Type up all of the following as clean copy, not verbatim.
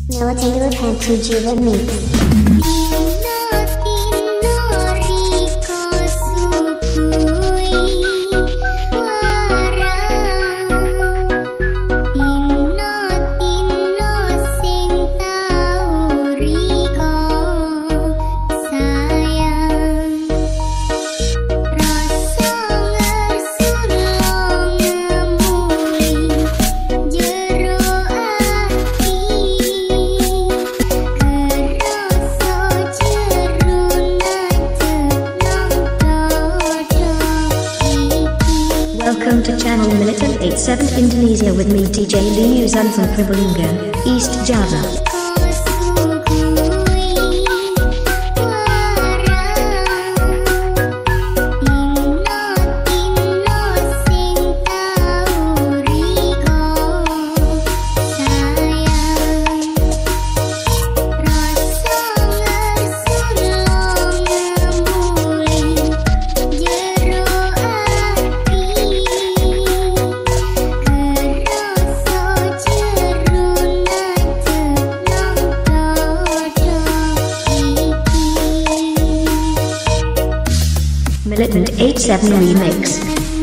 Now let's take a look at 2G Remix. Welcome to channel Militant 87 Indonesia with me DJ Liu Zan from Probolinggo, East Java. Militant 87 Remix.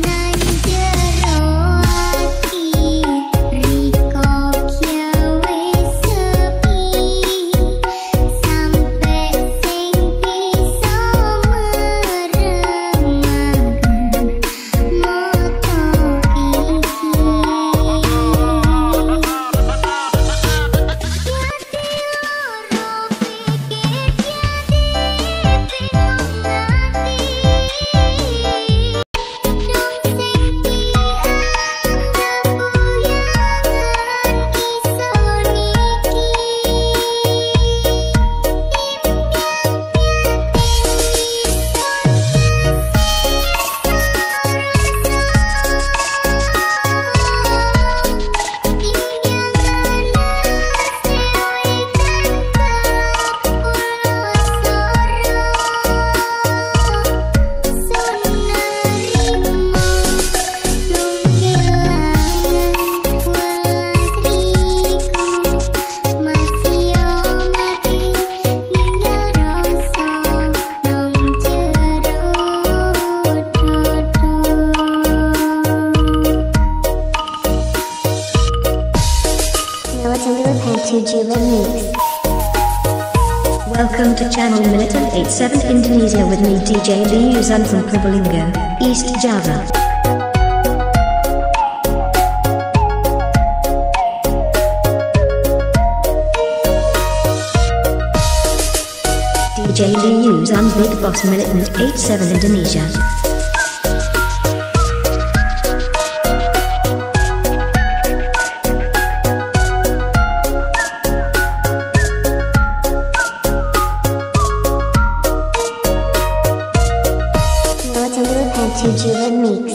Welcome to channel Militant 87 Indonesia with me DJ Liu Zan from Probolinggo, East Java. DJ Liu Zan Big Boss Militant 87 Indonesia. To Remix.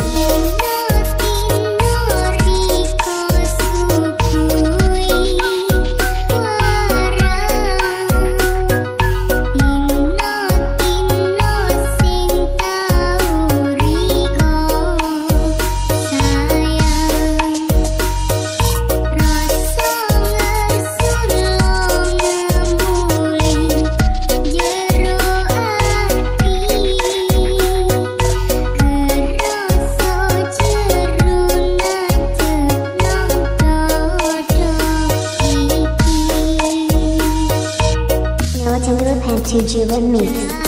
To Remix.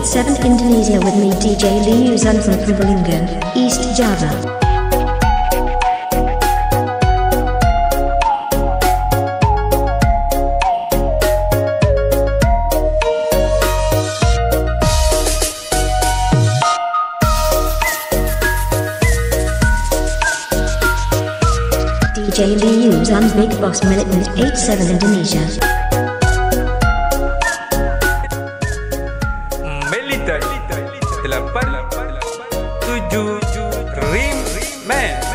87 Indonesia with me DJ Liu Zun from Probolinggo, East Java. DJ Liu Zun's Big Boss Militant 87 Indonesia. Militant 87 Remix.